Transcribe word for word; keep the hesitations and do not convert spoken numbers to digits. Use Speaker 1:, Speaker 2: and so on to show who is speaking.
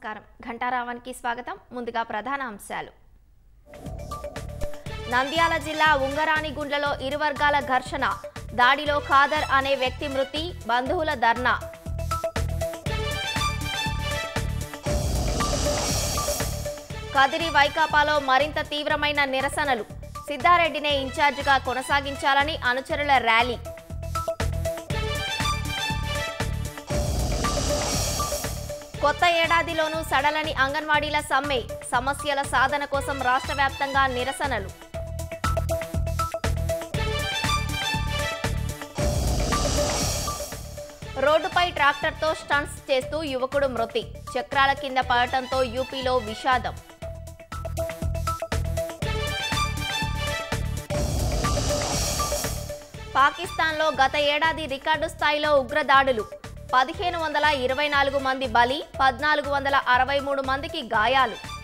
Speaker 1: నమస్కారం ఘంటారావానికి స్వాగతం ముందుగా ప్రధాన అంశాలు నంద్యాల జిల్లా ఉంగరానిగుండ్లలో ఇరు వర్గాల ఘర్షణ దాడిలో ఖాదర్ అనే వ్యక్తి మృతి బంధువుల ధర్నా కదిరి వైకాపాలో మరింత తీవ్రమైన నిరసనలు సిద్ధారెడ్డినే ఇన్ఛార్జిగా కొనసాగించాలని అనుచరుల ర్యాలీ కొత్త ఏడాదిలోనూ సడలని అంగన్వాడీల సమ్మె సమస్యల సాధన కోసం రాష్ట్ర వ్యాప్తంగా నిరసనలు రోడ్డుపై ట్రాక్టర్తో స్టంట్స్ చేస్తూ యువకుడు మృతి చక్రాల కింద పడటంతో యూపీలో విషాదం పాకిస్తాన్లో గత ఏడాది రికార్డు స్థాయిలో ఉగ్రదాడులు పదిహేను వందల ఇరవై నాలుగు మంది బలి పద్నాలుగు వందల అరవై మూడు మందికి గాయాలు